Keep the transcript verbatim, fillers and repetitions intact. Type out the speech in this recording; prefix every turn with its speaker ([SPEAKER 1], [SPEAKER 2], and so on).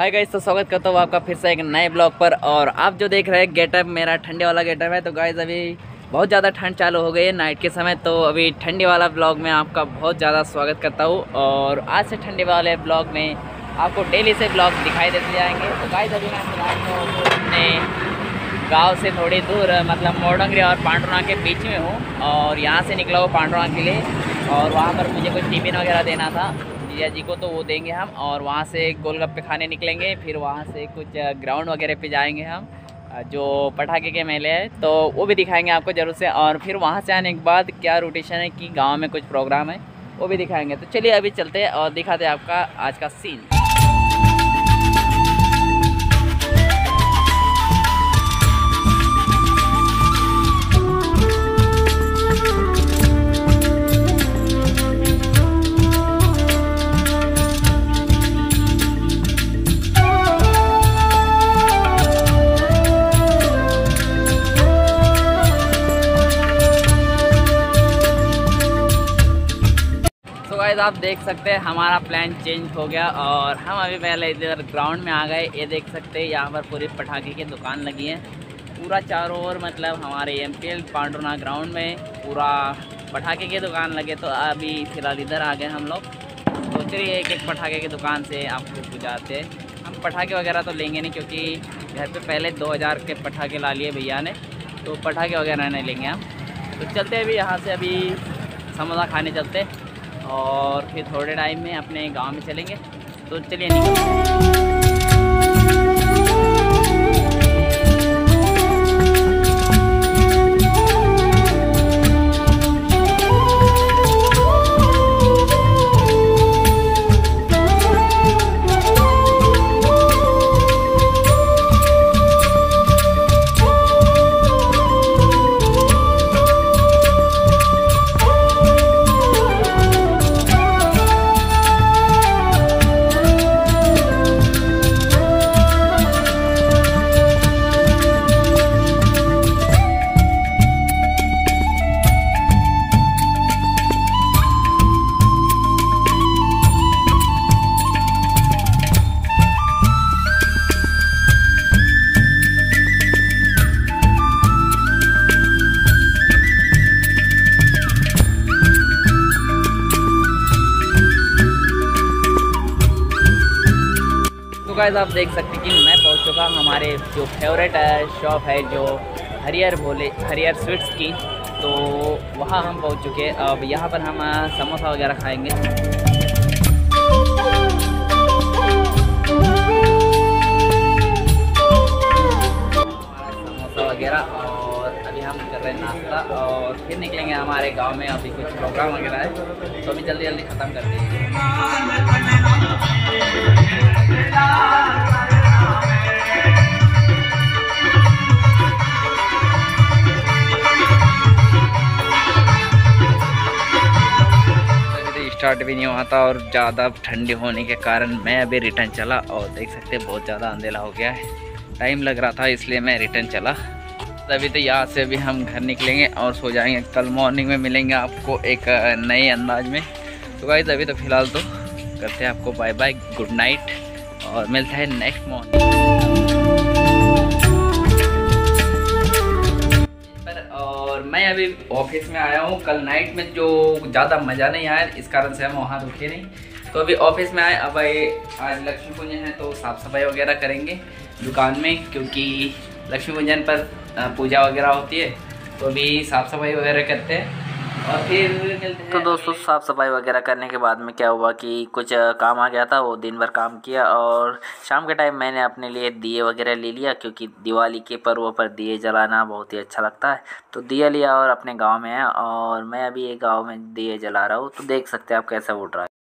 [SPEAKER 1] Hi guys, तो स्वागत करता हूँ आपका फिर से एक नए ब्लॉग पर। और आप जो देख रहे हैं गेटअप मेरा ठंडे वाला गेटअप है। तो गाइस अभी बहुत ज़्यादा ठंड चालू हो गई है नाइट के समय, तो अभी ठंडे वाला ब्लॉग में आपका बहुत ज़्यादा स्वागत करता हूँ। और आज से ठंडे वाले ब्लॉग में आपको डेली से ब्लॉग दिखाई देते जाएंगे। तो गाइस अभी मैं फिलहाल अपने गाँव से थोड़ी दूर मतलब मोरडंगरी और पांडुरंग के बीच में हूँ, और यहाँ से निकला हूँ पांडुरंग के लिए। और वहाँ पर मुझे कुछ टिफिन वगैरह देना था जीजा जी को, तो वो देंगे हम। और वहाँ से गोलगप्पे खाने निकलेंगे, फिर वहाँ से कुछ ग्राउंड वगैरह पे जाएंगे हम जो पटाखे के मेले है, तो वो भी दिखाएंगे आपको ज़रूर से। और फिर वहाँ से आने के बाद क्या रूटीशन है कि गांव में कुछ प्रोग्राम है वो भी दिखाएंगे। तो चलिए अभी चलते हैं और दिखाते हैं आपका आज का सीन। गाइस आप देख सकते हैं हमारा प्लान चेंज हो गया और हम अभी पहले इधर ग्राउंड में आ गए। ये देख सकते हैं यहाँ पर पूरी पटाखे की दुकान लगी है पूरा चारों ओर, मतलब हमारे M P L Pandurang ground में पूरा पटाखे की दुकान लगे। तो अभी फ़िलहाल इधर आ गए हम लोग। तो चलिए एक एक पटाखे की दुकान से आपको बुझाते हैं। हम पटाखे वगैरह तो लेंगे नहीं क्योंकि घर पे पहले दो हज़ार के पटाखे ला लिए भैया ने, तो पटाखे वगैरह नहीं लेंगे हम। तो चलते हैं अभी यहाँ से, अभी समोसा खाने चलते और फिर थोड़े टाइम में अपने गांव में चलेंगे। तो चलिए निकलते। गाइस आप देख सकते हैं कि मैं पहुंच चुका हमारे जो फेवरेट शॉप है जो हरियर भोले हरियर स्वीट्स की, तो वहाँ हम पहुंच चुके हैं। अब यहाँ पर हम समोसा वगैरह खाएंगे। समोसा वगैरह, और अभी हम कर रहे हैं नाश्ता और फिर निकलेंगे हमारे गांव में। अभी कुछ प्रोग्राम वगैरह है तो अभी जल्दी जल्दी ख़त्म कर देंगे। स्टार्ट भी नहीं हुआ था और ज़्यादा ठंडी होने के कारण मैं अभी रिटर्न चला। और देख सकते हैं बहुत ज़्यादा अंधेरा हो गया है, टाइम लग रहा था इसलिए मैं रिटर्न चला। तभी तो यहाँ से अभी हम घर निकलेंगे और सो जाएंगे। कल मॉर्निंग में मिलेंगे आपको एक नए अंदाज में। तो गाइस अभी तो फ़िलहाल तो करते हैं आपको बाय बाय, गुड नाइट, और मिलता है नेक्स्ट मॉर्निंग। और मैं अभी ऑफिस में आया हूँ। कल नाइट में जो ज़्यादा मज़ा नहीं आया, इस कारण से हम वहाँ रुके नहीं। तो अभी ऑफिस में आए। अब आज लक्ष्मी पूजन है तो साफ़ सफाई वगैरह करेंगे दुकान में, क्योंकि लक्ष्मी पूजन पर पूजा वगैरह होती है। तो अभी साफ़ सफाई वगैरह करते हैं और फिर मिलते हैं। तो दोस्तों साफ़ सफाई वगैरह करने के बाद में क्या हुआ कि कुछ काम आ गया था, वो दिन भर काम किया। और शाम के टाइम मैंने अपने लिए दिए वगैरह ले लिया, क्योंकि दिवाली के पर्व पर दिए जलाना बहुत ही अच्छा लगता है। तो दिया लिया और अपने गांव में आया, और मैं अभी एक गांव में दिए जला रहा हूँ। तो देख सकते हैं आप कैसा उठ रहा है।